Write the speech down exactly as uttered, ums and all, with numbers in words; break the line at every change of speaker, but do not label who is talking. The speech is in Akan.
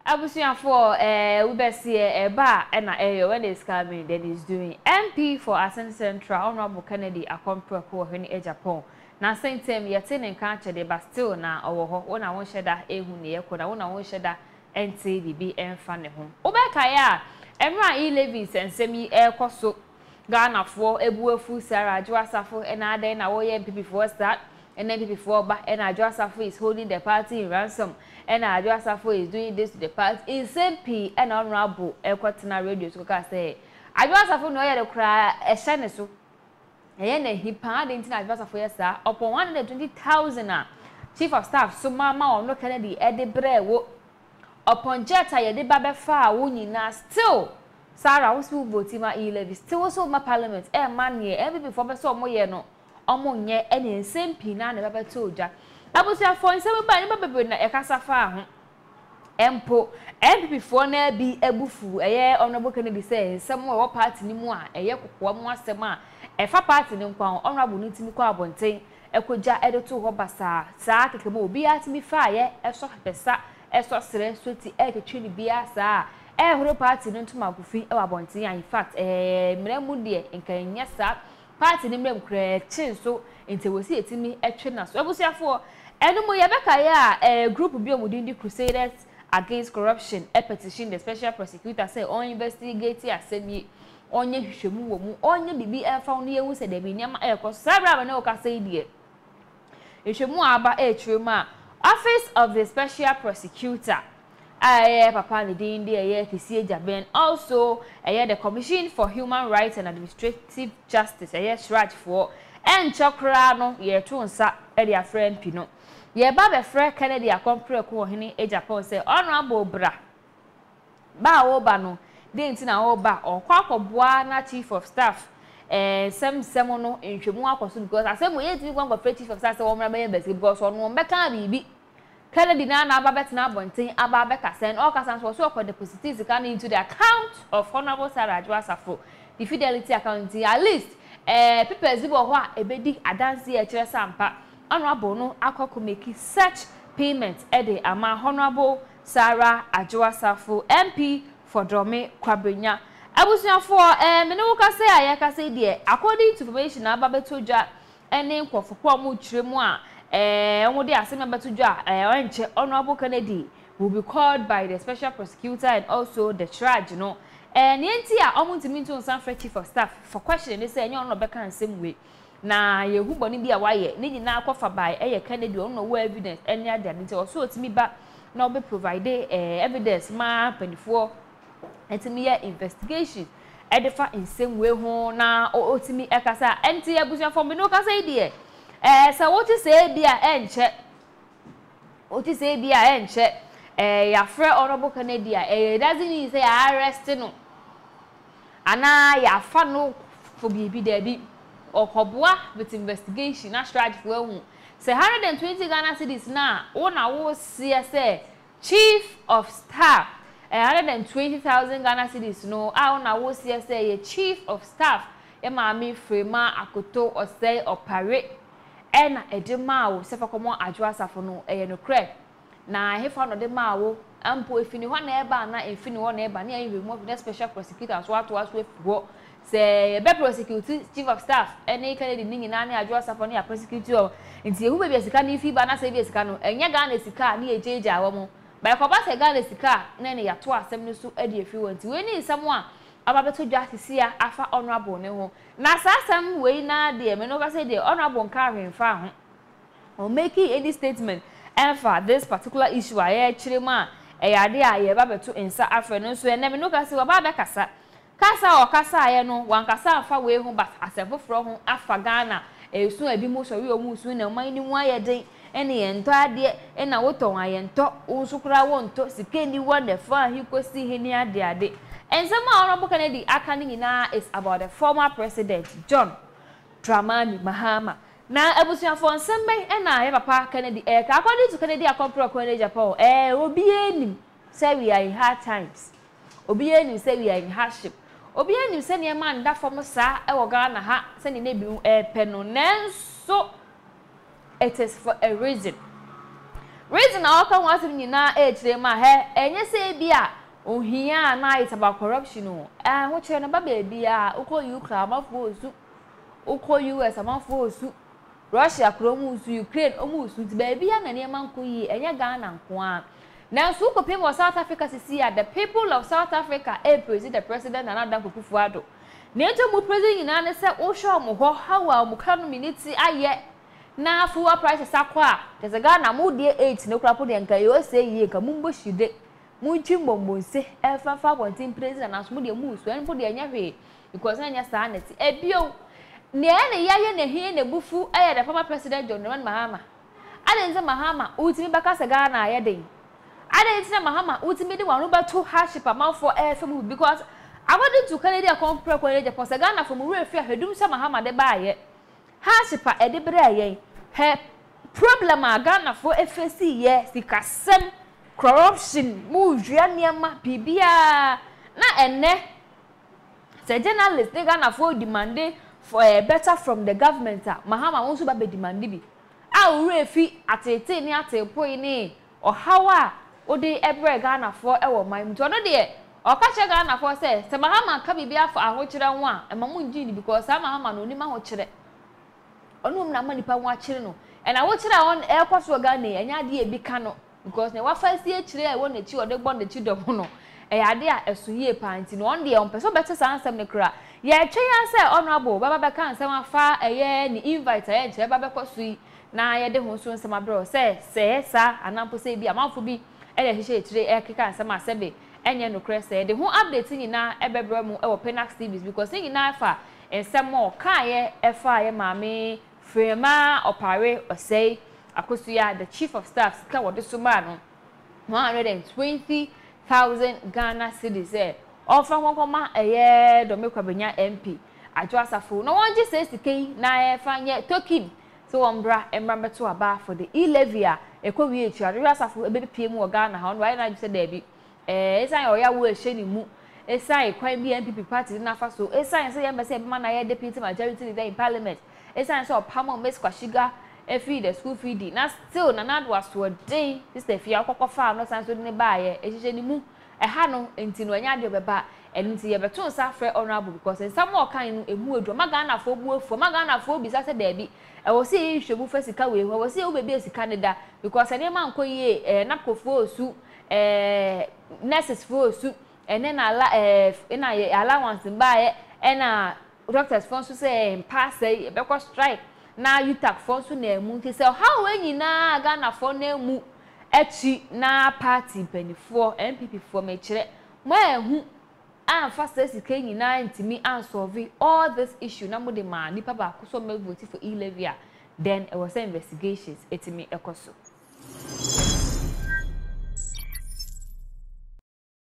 Abusuafo eh we be see e ba e na eh when is coming then is doing M P for Ascent Central Honorable Kennedy Akompro ko hwe ni Agyapong na same time yete ne kan chede ba still na owo ho wona won hyeda ehu ne yeko na wona won hyeda ente bibi emfa ne ho obeka ya emra e levies ensem yi ekoso Ghana fo ebuefu Sarah Ajuasafo ena adan na wo ye M P for start and then before ba and Ajuasafo is holding the party in ransom and Ajuasafo is doing this to the party in same P and honorable Equatina radio so ka say Ajuasafo no ye the cry e shine so e na hipa de ntina Ajuasafo yesa upon one hundred twenty thousand a chief of staff so mama ono Kennedy e de brewo upon jeta ye de ba be fa wo nyina still Sarah was who vote ma e levy still so ma parliament e man ye e before be so mo ye no omo nye e ne same P na na be to oja abusuafo nsem ba ni bebe na e kasa fa ho empo M P for na bi ebufu eye honorable Kennedy say nsem wo party ni mu a eye kokko mo asem a e fa party ni nkwa honorable ni timi kwa abonten ekoja e de to ho basa saa kekema obi atimi fa ye e so pesa e so sere so ti e ketwi ni bia saa e horo party ni ntuma kufi e wa abonten in fact eh mremu de nkanya saa party ni mrem kra chin so ente wosi etimi etwe na so abusuafo enu mo yebeka ya eh group bi omudindi Crusaders Against Corruption a petition the special prosecutor say on investigate asemi onye hwehwemu wo mu onye bibi enfa no yewu se de bi nyama ekọ sabra ba na o ka say die hwehwemu aba e twema office of the special prosecutor aye papa ni dindi aye kisi Agyapong also aye the Commission for Human Rights and Administrative Justice aye shraj for en chokra no ye to nsa e dia friend pino ye ba be frɛ Kennedy Akompro ko hene Agyapong say honorable bra ba wo ba no de nti na wo ba okwa akɔboa na chief of staff eh sem sem no nhwemu akɔso because asem ye ti gwan go chief of staff say wo mra be best because ono be kan bibi Kennedy na na aba bet na abonten aba be kasa na all kasa so so akɔ deposit sika into the account of honorable Sarah Ajuasafo the fidelity account at least eh people zibo ho a ebedi adanse e kire sampa honorable no akoko make such payment e de ama honorable Sarah Ajuasafo M P for Drome Kwabrenya abusuafo eh me no ka say aye ka say de according to information aba betodwa ene nkofo mu kiremu a eh omo de asem betodwa eh onche honorable Kennedy will be called by the special prosecutor and also the judge no eh nienti a omo ntimi nto San chief of staff for question they say enyo no be kan sem we na yehu boni bi a waye ni nyina akofa by eye Kennedy on no evidence any other nti o so otimi ba na obe provide eh evidence ma twenty-four etimi ye investigation edefa insem we ho na otimi ekasa enti abusuafo from no kasa ide eh sa what say bia enche what say bia enche eh ya frɛ honorable Kennedy eh doesn't mean say arrest no ana ya fa no for bibi there bi okoboa with investigation na strategy for ehu say one hundred twenty Ghana cedis na wona wo see say chief of staff one hundred twenty thousand Ghana cedis no a wona wo see say ye chief of staff e ma mi frema akoto osei opare e na edema wo se fa komo Ajuasafo no e ye no kre na hefa no de ma wo ampo efini ho na eba na efini ho na eba na ye remove the special prosecutor so ato aso efugo say be prosecute chief of staff ene Kennedy ni nyina na Ajuasafo na ya prosecute nti ehu be sika na ifi ba na say be sika no enye Ghana sika na ejeje awo mo ba ko ba say Ghana sika na ne ya to asem no so ade efi won nti we ni nsem a aba beto justice ya afa honorable ne ho na sa asem we na de me no ka say de honorable nka hwenfa ho or making any statement and for this particular issue aye chirema e yade a ye ba beto nsa afre no so ene me no ka say wa ba be kasa kasa o kasa aye no wan kasa afa we ho ba asefofro ho afa Ghana esu abi mo so we o mu su na man ni mu aye den ene ye nto ade e na woton aye nto unsukura wo nto sikeni wonderful he kosi he ni ade ade ensema honorable Kennedy akani nyina is about the former president John Dramani Mahama na abusuafo nsembe e na ye papa Kennedy e ka according to Kennedy Akompro ko ne Japan eh obi enim say we are in hard times obi enim say we are in hardship obi enim say ne man da fom sa e wo Ghana ha say ne na bi e pe no nenso it is for a reason reason na waka won asem nyina e kire ma he enye se bia ohia na it about corruption o eh ho kire na ba ba bia ukọ Ukraine amafo osu ukọ U S amafo osu Russia kromu osu Ukraine omu osu ti ba bia na ne manko yi enye Ghana nko a na so ko people South Africa sisi ya the people of South Africa e president the president na Nana Akufo-Addo na eto mu president nyina ne se wo hwe omo ho hawa omo kanu miniti aye na fuwa prices akwa tese Ghana mu die eight ne kura po de nka yo se yi ka mu mbo shide mu ntwi mbombonse e fa fa kontin president na so mu de mu so en po de anya hwe because anya sa na ti e bio ne ene yaye ne hie ne bufu aye the former president John Dramani Mahama ade nze Mahama utimi baka se Ghana aye den ade nze Mahama utimi de wanu beto hardship amafo e fa mu because according to Canada compare ko ne Japan se Ghana for mu refi ahedum se Mahama de ba aye hardship e de bre aye he problem a Ghana for F S C ye sikasem corruption mu dua niam bibia na enne se journalist de Ghana for demand for a better from the government Mahama won so ba be demand bi a wure fi atete ni atepo ni o hawa o de ebre Ghana for e wo man to no de o ka che Ghana for say se Mahama ka bibia for ahokyere ho a e mamu nji ni because Mahama no ni ma hokyere onum na manipa ho akire no and I watch on air kwaso Ghana enya de e bi ka no because na wafa si akire e won na chi ode gbon na chi do ho no e ade a eso yie panti no on de on person better ansem ne kra ye twe ya say honorable baba be kan ansem afa eye ni invite e nche baba kwaso yi na ye de ho so nsem abro say say sa anampo say bi amanfo bi e de hihye akire e keka ansem asebe enye no kra say de ho update ni na e bebra mu e wo Pinax T V because ni na afa ensem mo kan ye e fa ye maame Frema Opare Osei Akosuya, the chief of staff, sika wode so ma no one hundred twenty thousand Ghana cedis eh offer konkoma eye do mekwa benya M P ajo asafo no won je say sika na e fa nye token so ombra embra beto aba for the e-levy a ekowi etu ajo asafo ebepie mu Ghana ha no why na say there bi eh esan oya wo ehye ni mu esan kwan bi M P P party na fa so esan say yamba say be na ye deputy majority leader in parliament esan so pamo mes kwashiga e feed the school feed na still na nado aso dey sister fia kokofa no san so ne baaye ehihye ni mu e ha no enti no anya de obeba enti ye beto nsa frɛ honorable because nsam o kan no emu edu maga na fo bu efu maga na fo bi sa se da bi e wo se hwebu fa sika we wo se wo bebi sika ne da because ene ma nko ye eh, nakofo osu eh nurses fo osu ene na ala eh ina ye allowance baaye ena doctors for so say pass say be ko strike na U T A C for so na emu nti say how enyi na Ghana for na emu echi na party penifo M P P for me kire mo ehu an fa say sika enyi na ntimi an solve all this issue na mo de ma nipa ba ko so me vote for e-levy then it was investigations etimi ekoso